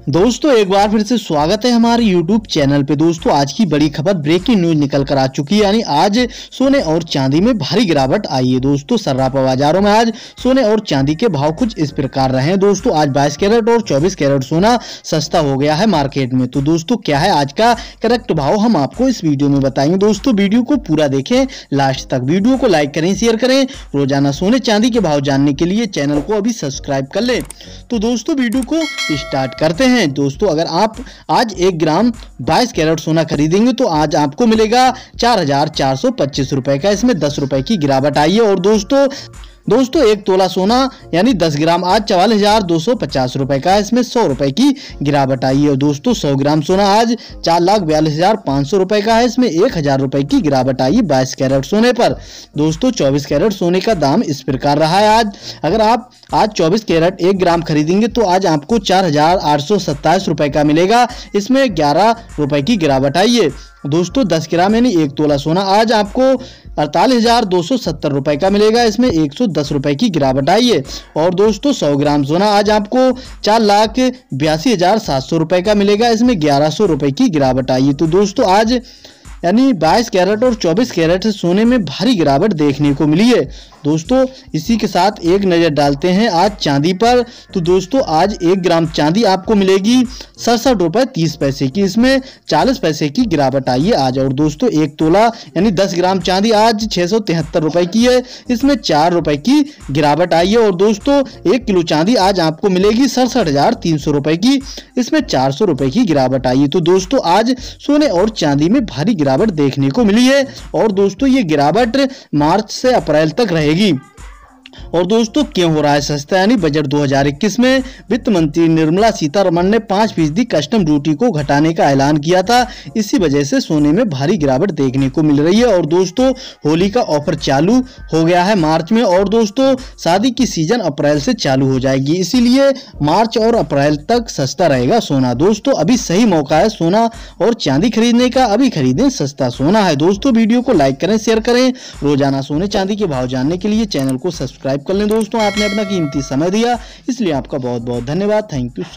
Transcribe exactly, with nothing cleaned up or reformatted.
दोस्तों एक बार फिर से स्वागत है हमारे यूट्यूब चैनल पे। दोस्तों आज की बड़ी खबर ब्रेकिंग न्यूज निकल कर आ चुकी है, यानी आज सोने और चांदी में भारी गिरावट आई है। दोस्तों सर्राफा बाजारों में आज सोने और चांदी के भाव कुछ इस प्रकार रहे हैं। दोस्तों आज बाईस कैरेट और चौबीस कैरेट सोना सस्ता हो गया है मार्केट में। तो दोस्तों क्या है आज का करेक्ट भाव, हम आपको इस वीडियो में बताएंगे। दोस्तों वीडियो को पूरा देखें लास्ट तक, वीडियो को लाइक करें, शेयर करें। रोजाना सोने चांदी के भाव जानने के लिए चैनल को अभी सब्सक्राइब कर ले। तो दोस्तों वीडियो को स्टार्ट करते हैं। दोस्तों अगर आप आज एक ग्राम बाईस कैरेट सोना खरीदेंगे तो आज आपको मिलेगा चार हजार चार सौ पच्चीस रुपए का, इसमें दस रुपए की गिरावट आई है। और दोस्तों दोस्तों एक तोला सोना यानी दस ग्राम आज चवालीस हजार दो सौ पचास रुपए का, इसमें सौ रुपए की गिरावट आई है। दोस्तों सौ ग्राम सोना आज चार लाख बयालीस हजार पाँच सौ रुपए का है, इसमें एक हजार रुपए की गिरावट आई है बाईस कैरेट सोने पर। दोस्तों चौबीस कैरेट सोने का दाम इस प्रकार रहा है आज। अगर आप आज चौबीस कैरेट एक ग्राम खरीदेंगे तो आज आपको चार हजार आठ सौ सत्ताईस रुपए का मिलेगा, इसमें ग्यारह रुपए की गिरावट आई है। दोस्तों दस ग्राम यानी एक तोला सोना आज आपको अड़तालीस हजार दो सौ सत्तर रुपए का मिलेगा, इसमें एक सौ दस रुपए की गिरावट आई है। और दोस्तों सौ ग्राम सोना आज आपको चार लाख बयासी हजार सात सौ रुपए का मिलेगा, इसमें ग्यारह सौ रुपए की गिरावट आई है। तो दोस्तों आज यानी बाईस कैरेट और चौबीस कैरेट सोने में भारी गिरावट देखने को मिली है। दोस्तों इसी के साथ एक नज़र डालते हैं आज चांदी पर। तो दोस्तों आज एक ग्राम चांदी आपको मिलेगी सड़सठ रुपये तीस पैसे की, इसमें चालीस पैसे की गिरावट आई है आज। और दोस्तों एक तोला यानी दस ग्राम चांदी आज छः सौ तिहत्तर रुपये की है, इसमें चार रुपये की गिरावट आई है। और दोस्तों एक किलो चांदी आज आपको मिलेगी सड़सठ हजार तीन सौ रुपये की, इसमें चार सौ रुपये की गिरावट आई है। तो दोस्तों आज सोने और चांदी में भारी गिरावट देखने को मिली है। और दोस्तों ये गिरावट मार्च से अप्रैल तक रहेगी। और दोस्तों क्यों हो रहा है सस्ता, यानी बजट दो हज़ार इक्कीस में वित्त मंत्री निर्मला सीतारमण ने पाँच फीसदी कस्टम ड्यूटी को घटाने का ऐलान किया था। इसी वजह से सोने में भारी गिरावट देखने को मिल रही है। और दोस्तों होली का ऑफर चालू हो गया है मार्च में, और दोस्तों शादी की सीजन अप्रैल से चालू हो जाएगी, इसीलिए मार्च और अप्रैल तक सस्ता रहेगा सोना। दोस्तों अभी सही मौका है सोना और चांदी खरीदने का, अभी खरीदें सस्ता सोना है। दोस्तों वीडियो को लाइक करें, शेयर करें। रोजाना सोने चांदी के भाव जानने के लिए चैनल को सब्सक्राइब कर लें। दोस्तों आपने अपना कीमती समय दिया, इसलिए आपका बहुत बहुत धन्यवाद। Thank you.